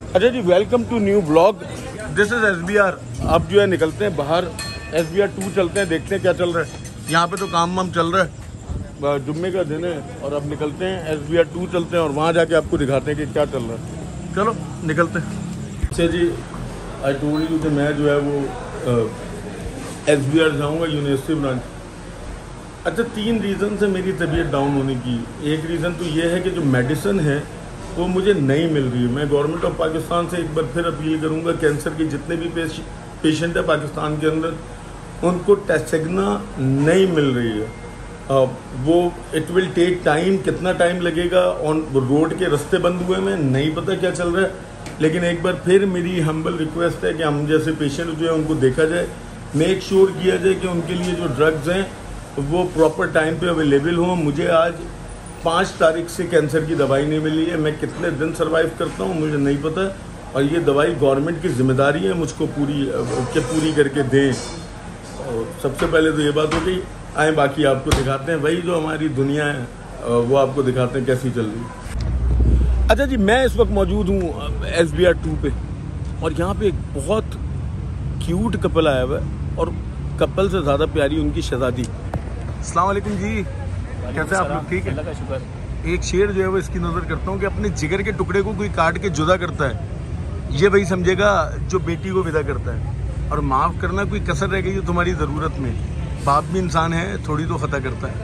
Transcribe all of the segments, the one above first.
अच्छा जी, welcome to new blog. This is SBR। अब जो है निकलते हैं बाहर, SBR 2 चलते हैं, देखते हैं क्या चल रहा है। यहाँ पे तो काम वाम चल रहा है, जुम्मे का दिन है और अब निकलते हैं SBR 2 चलते हैं और वहाँ जाके आपको दिखाते हैं कि क्या चल रहा है। चलो निकलते हैं। अच्छा जी, आई टोल्ड यू कि मैं जो है वो SBR जाऊँगा, यूनिवर्सिटी ब्रांच। अच्छा, 3 रीज़न से मेरी तबीयत डाउन होने की। एक रीज़न तो ये है कि जो मेडिसिन है वो मुझे नहीं मिल रही है। मैं गवर्नमेंट ऑफ पाकिस्तान से एक बार फिर अपील करूंगा, कैंसर के जितने भी पेशेंट है पाकिस्तान के अंदर, उनको टेस्टेग्ना नहीं मिल रही है। वो इट विल टेक टाइम। कितना टाइम लगेगा, ऑन रोड के रास्ते बंद हुए में नहीं पता क्या चल रहा है। लेकिन एक बार फिर मेरी हम्बल रिक्वेस्ट है कि हम जैसे पेशेंट जो है उनको देखा जाए, मेक श्योर किया जाए कि उनके लिए जो ड्रग्स हैं वो प्रॉपर टाइम पे अवेलेबल हों। मुझे आज 5 तारीख से कैंसर की दवाई नहीं मिली है। मैं कितने दिन सर्वाइव करता हूँ मुझे नहीं पता, और ये दवाई गवर्नमेंट की जिम्मेदारी है मुझको पूरी करके दें। और सबसे पहले तो ये बात हो गई। आए बाकी आपको दिखाते हैं, वही जो हमारी दुनिया है वो आपको दिखाते हैं कैसी चल रही है। अच्छा जी, मैं इस वक्त मौजूद हूँ SBR 2 पे, और यहाँ पे एक बहुत क्यूट कपल आया हुआ है, और कपल से ज़्यादा प्यारी उनकी शहजादी। अस्सलाम वालेकुम जी, कैसे आप लोग? ठीक है, अल्लाह का शुक्र। एक शेर जो है वो इसकी नज़र करता हूँ कि अपने जिगर के टुकड़े को कोई काट के जुदा करता है, ये वही समझेगा जो बेटी को विदा करता है। और माफ़ करना, कोई कसर रह गई है तुम्हारी ज़रूरत में, बाप भी इंसान है, थोड़ी तो खता करता है।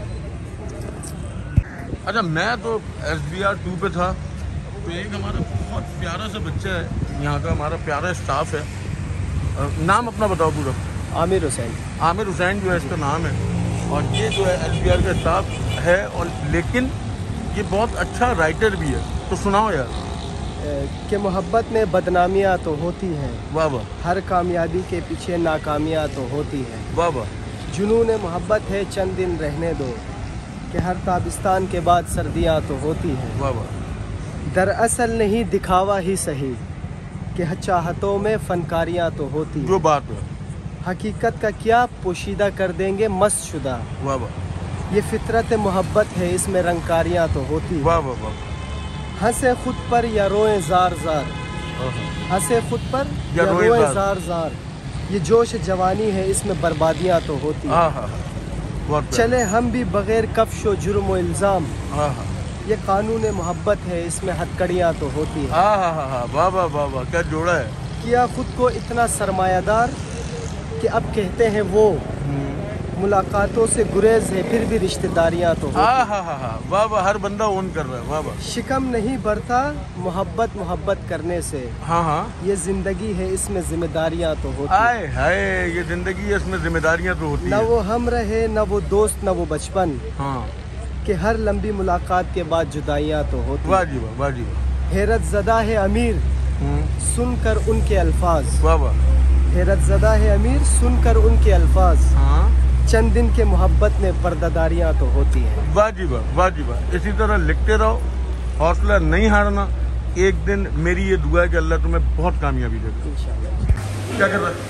अच्छा, मैं तो SBR 2 पे था, तो एक हमारा बहुत प्यारा सा बच्चा है, यहाँ का हमारा प्यारा स्टाफ है। नाम अपना बताओ पूरा। आमिर हुसैन। आमिर हुसैन जो है इसका नाम है, और ये जो है SBR का स्टाफ है, और लेकिन ये बहुत अच्छा राइटर भी है। तो सुनाओ यार। कि मोहब्बत में बदनामियाँ तो होती हैं, वाह वाह। हर कामयाबी के पीछे नाकामियाँ तो होती हैं, वाह वाह। जुनून मोहब्बत है चंद दिन रहने दो, कि हर ताबिस्तान के बाद सर्दियाँ तो होती हैं। वाह वाह। दरअसल नहीं दिखावा ही सही, कि चाहतों में फनकारियाँ तो होती हैं, जो बात है, हकीकत का क्या पोशीदा कर देंगे मस्त शुदा। वाह वाह। ये फितरत मोहब्बत है, इसमें रंगकारियाँ तो होती हैं। वाह वाह वाह। हंसे खुद पर या रोए जार जार, हंसे खुद पर या रोए जार जार, ये जोश जवानी है, इसमें बर्बादियाँ तो होती हैं। चले हम भी बगैर कफ्श व जुर्म व इल्ज़ाम, ये कानून मोहब्बत है, इसमें हथकड़ियाँ तो होती हैं। वाह वाह वाह वाह, क्या जोड़ा है। किया खुद को इतना सरमायादार कि अब कहते हैं वो, मुलाकातों से गुरेज है फिर भी रिश्तेदारियाँ तो होती हैं। वाह वाह, हर बंदा ओन कर रहा है। वाह वाह। शिकम नहीं बढ़ता मोहब्बत करने से, ये जिंदगी है, इसमें जिम्मेदारियाँ तो होती हैं। हाय, ये जिंदगी है, इसमें जिम्मेदारियाँ तो होती हैं। न वो हम रहे, न वो दोस्त, न वो बचपन, कि हर लंबी मुलाकात के बाद जुदाइयाँ तो होती हैं। वाह जी वाह, वाह जी वाह। हैरत ज़दा है अमीर सुनकर उनके अल्फाज, वाह वाह। हैरत ज़दा है अमीर सुनकर उनके अल्फाज, चंद दिन के मोहब्बत में पर्दादारियाँ तो होती हैं। वाह जी वाह, वाह जी वाह। इसी तरह लिखते रहो, हौसला नहीं हारना। एक दिन मेरी ये दुआ है कि अल्लाह तुम्हें बहुत कामयाबी दे इंशाल्लाह। क्या कर रहा है?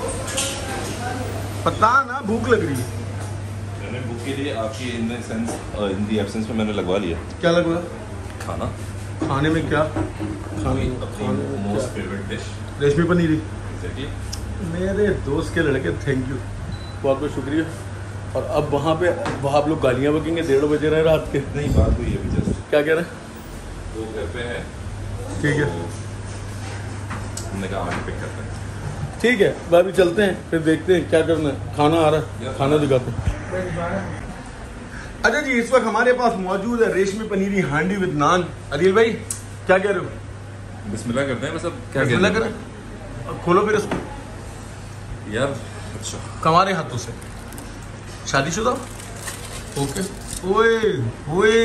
पता ना, भूख लग रही है। मैंने बुक के लिए आपकी इन दी एब्सेंस में मैंने लगवा लिया। क्या लगवा? खाना। खाने में क्या? मोस्ट फेवरेट डिश रेशमी पनीरी। एग्जैक्टली। मेरे दोस्त के लड़के, थैंक यू, बहुत बहुत शुक्रिया। और अब वहाँ पे आप लोग गालियाँ बकेंगे, 1:30 बजे रहे रात के। नहीं, बात हुई अभी जस्ट। क्या कह रहे हैं? वो घर पे है। ठीक है, हमने कहा आगे पिक करते हैं। ठीक है, भाभी चलते हैं, फिर देखते हैं क्या करना है। खाना आ रहा है, खाना दिखाते हैं। अच्छा जी, इस वक्त हमारे पास मौजूद है रेशमी पनीरी हांडी विद नान। अदिल भाई, क्या कह रहे हो? बिस्मिल्लाह करते हैं। बस अब क्या बिस्मिल्लाह करें, खोलो फिर इसको यार। अच्छा, हमारे हाथों से। शादीशुदा? ओके। ओए ओए,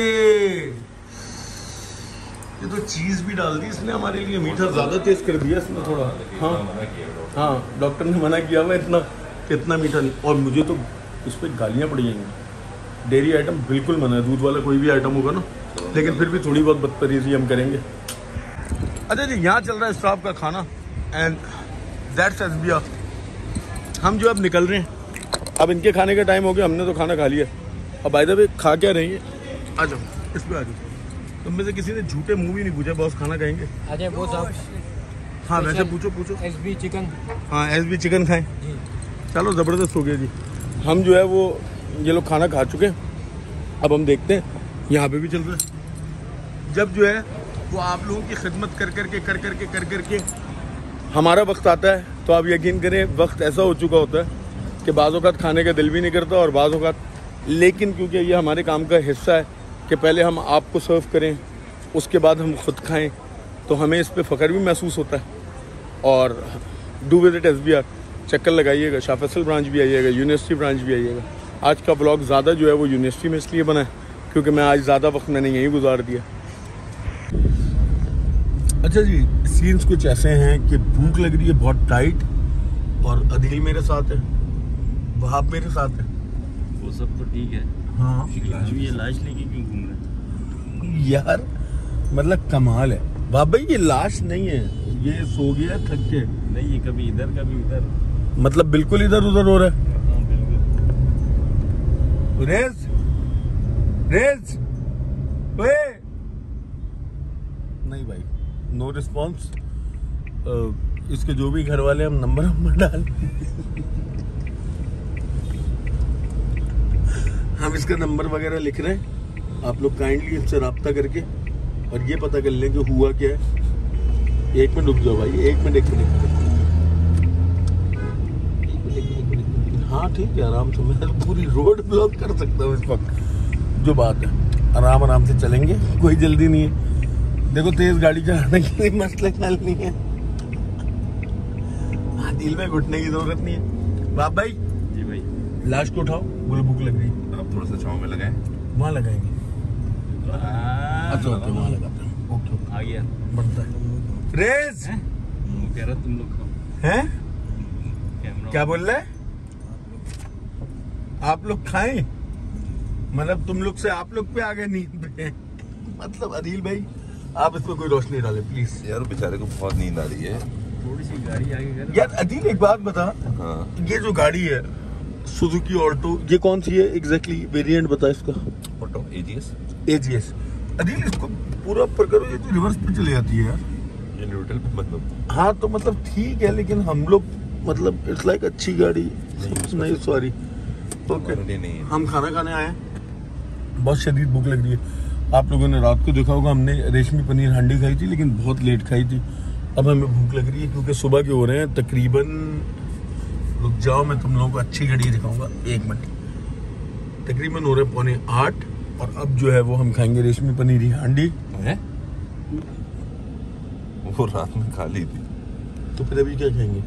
ये तो चीज़ भी डाल दी इसने हमारे लिए, मीठा ज़्यादा तेज कर दिया इसने थोड़ा। हाँ, डॉक्टर ने मना किया हुआ इतना मीठा नहीं। और मुझे तो इस पर गालियाँ पड़ जाएंगी। डेयरी आइटम बिल्कुल मना है, दूध वाला कोई भी आइटम होगा ना, लेकिन फिर भी थोड़ी बहुत बदतमीजी हम करेंगे। अच्छा जी, यहाँ चल रहा है स्टाफ का खाना, एंड दैट्स SBR। हम जो अब निकल रहे हैं, अब इनके खाने का टाइम हो गया, हमने तो खाना खा लिया। अब बाय द वे खा क्या रही है? आ जाओ, इस पर आ जाओ। तुम में से किसी ने झूठे मुंह भी नहीं पूछा, बॉस खाना खाएंगे? अजय बॉस आप हाँ वैसे पूछो SB चिकन। हाँ SB चिकन खाएं। चलो ज़बरदस्त हो गया जी। हम जो है वो ये लोग खाना खा चुके हैं। अब हम देखते हैं यहाँ पे भी चल रहा है। जब जो है वो आप लोगों की खिदमत कर करके हमारा वक्त आता है तो आप यकीन करें वक्त ऐसा हो चुका होता है कि बाज़ औक़ात खाने का दिल भी नहीं करता और बाज़ औक़ात, लेकिन क्योंकि ये हमारे काम का हिस्सा है कि पहले हम आपको सर्व करें उसके बाद हम खुद खाएं, तो हमें इस पे फ़ख्र भी महसूस होता है। और डू विजिट SBR, चक्कर लगाइएगा, शाह फैसल ब्रांच भी आइएगा, यूनिवर्सिटी ब्रांच भी आइएगा। आज का ब्लॉग ज़्यादा जो है वो यूनिवर्सिटी में इसलिए बना है क्योंकि मैं आज ज़्यादा वक्त मैंने यहीं गुजार दिया। अच्छा जी, सीन्स कुछ ऐसे हैं कि भूख लग रही है बहुत टाइट और अदील मेरे साथ है, वहाब मेरे साथ है। वो सब तो ठीक है। हाँ ये लाश लेके क्यों घूम रहे यार, मतलब कमाल है। वहाब भाई ये लाश नहीं है, ये सो गया थक के। नहीं, ये कभी इधर कभी उधर, मतलब बिल्कुल इधर उधर हो रहा है। हाँ बिल्कुल। रेज रेज ओए, नहीं भाई, नो रिस्पॉन्स। इसके जो भी घर वाले हम नंबर डाल हम इसका नंबर वगैरह लिख रहे हैं। आप लोग काइंडली इससे रब्ता करके और ये पता कर लें कि हुआ क्या है। एक मिनट रुक जाओ भाई, एक मिनट हाँ ठीक है, आराम से। मैं पूरी रोड ब्लॉक कर सकता हूँ इस वक्त। जो बात है आराम से चलेंगे, कोई जल्दी नहीं है। देखो तेज गाड़ी चलाने के लिए मसले हल नहीं है, दिल में घुटने की जरूरत नहीं है। बाप भाई जी भाई, लाश को उठाओ, बोलो भूख लग रही है। आप थोड़ा सा छांव में लगाएं, वहाँ लगाएंगे। अच्छा ओके, वहाँ लगाते हैं। ओके आ गया, बनता है। रेज वो कह रहा तुम लोग खाओ हैं, कैमरा। क्या बोल रहे हैं? आप लोग खाएं, मतलब तुम लोग से आप लोग पे आ गए नींद पे। मतलब अदील भाई आप इस पर कोई रोशनी डाले प्लीज। यार बेचारे को बहुत नींद आ रही है। थोड़ी सी गाड़ी आगे कर। यार अदील एक बात बता, हाँ। ये जो गाड़ी है सुजुकी ऑल्टो, ये कौन सी है एग्जैक्टली? वेरिएंट बता इसका। Auto AGS। अदील इसको पूरा ऊपर करो, ये तो रिवर्स पे चली जाती है यार। ये न्यूट्रल पे मतलब। हाँ तो मतलब ठीक है, लेकिन हम लोग मतलब इट्स लाइक अच्छी गाड़ी नहीं सॉरी। ओके नहीं है। हम खाना खाने आए हैं, बहुत शदीद भूख लग रही है। आप लोगों ने रात को देखा होगा हमने रेशमी पनीर हांडी खाई थी, लेकिन बहुत लेट खाई थी। अब हमें भूख लग रही है क्योंकि सुबह के हो रहे हैं तकरीबन, रुक जाओ मैं तुम लोगों को अच्छी घड़ी दिखाऊंगा, एक मिनट। तकरीबन हो रहे 7:45 और अब जो है वो हम खाएंगे रेशमी पनीर हांडी। है वो रात में खा ली थी, तो फिर अभी क्या खाएंगे?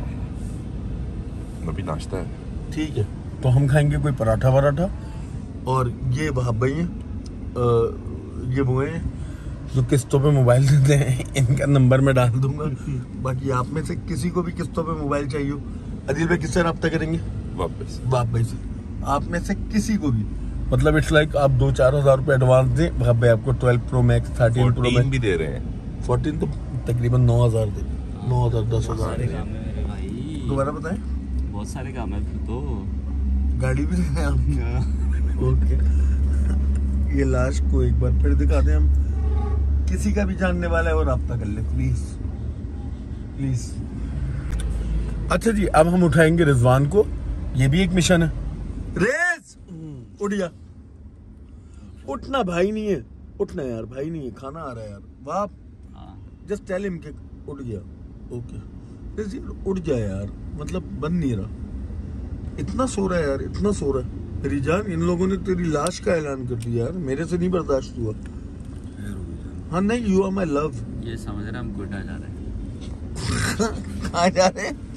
अभी नाश्ता है। ठीक है, तो हम खाएंगे कोई पराठा वराठा। और ये वहाब भाई हैं, ये वो हैं जो किस्तों पे मोबाइल देते हैं, इनका नंबर मैं डाल दूंगा। बाकी आप में से किसी को भी किस्तों पे मोबाइल चाहिए हो, अदील भाई किससे रब्ता करेंगे? वापस वहाब भाई से। आप में से किसी को भी, मतलब इट्स लाइक आप 2-4 हज़ार रुपये एडवांस दें, वहाब भाई आपको 12 Pro Max 13 Pro Max भी दे रहे हैं। 14 तो तकरीबन 9,000 दे, 9,000 10,000। दोबारा बताएं। बहुत सारे काम है तो गाड़ी भी दें आप। ओके, ये लाश को एक बार फिर दिखा दें हम। किसी का भी जानने वाला है वो रब्ता कर ले प्लीज प्लीज। अच्छा जी, अब हम उठाएंगे रिजवान को, ये भी एक मिशन है। रेस उठ जा, उठना भाई नहीं है, उठना यार भाई नहीं है, खाना आ रहा है यार। वाह, जस्ट टेल हिम कि उठ गया। ओके उठ जा यार, मतलब बन नहीं रहा, इतना सो रहा है यार, इतना सो रहा है। मेरी जान, इन लोगों ने तेरी लाश का ऐलान कर दिया यार, मेरे से नहीं बर्दाश्त हुआ। हाँ नहीं, यू आर माई लव। ये समझ रहे हम कोटा जा रहे हैं। कहाँ जा रहे हैं?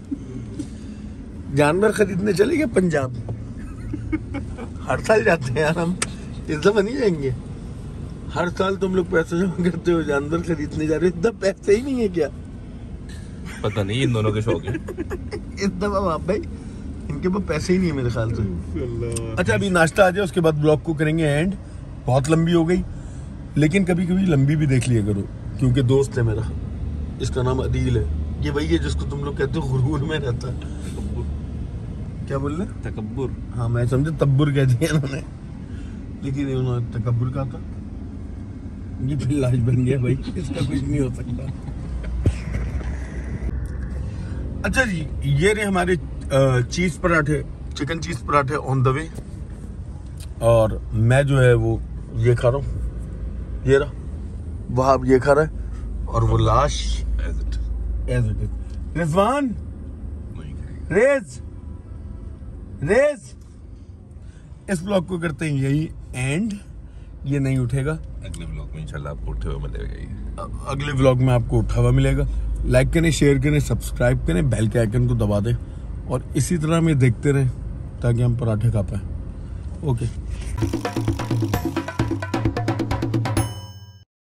जानवर खरीदने चले गए पंजाब। हर साल जाते हैं यार हम, इस दफा नहीं जाएंगे। हर साल तुम लोग पैसे जमा करते हो, जानवर खरीदने जा रहे हो, इतना पैसे ही नहीं है क्या? पता नहीं, इन दोनों के शौक है। इस दफा बाप भाई इनके पास पैसे ही नहीं है मेरे ख्याल से। अच्छा अभी नाश्ता आ जाए, उसके बाद ब्लॉग को करेंगे एंड। बहुत लंबी हो गई, लेकिन कभी कभी लंबी भी देख लिया करो, क्योंकि दोस्त है मेरा, इसका नाम अदील है। ये वही है जिसको तुम लोग कहते हो गुरूर में रहता है। क्या बोल रहे? तकब्बुर। हाँ मैं समझे तब्बुर कह दिया इन्होंने, लेकिन उन्होंने तकब्बुर कहा था। ये फिर लाश बन गया भाई, इसका कुछ नहीं हो सकता। अच्छा जी, ये रहे हमारे चीज पराठे, चिकन चीज पराठे ऑन द वे। और मैं जो है वो ये खा रहा हूँ, ये रहा वहां ये खा रहा है, और वो लाश एज इट इज। रिजवान, रेज इस ब्लॉग को करते हैं यही एंड। ये नहीं उठेगा, अगले ब्लॉग में इंशाल्लाह आपको उठे हुए मिलेगा। अगले ब्लॉग में आपको उठा हुआ मिलेगा। लाइक करें, शेयर करें, सब्सक्राइब करें, बेल के आइकन को दबा दें और इसी तरह हमें देखते रहें ताकि हम पराठे खा पाएं। ओके।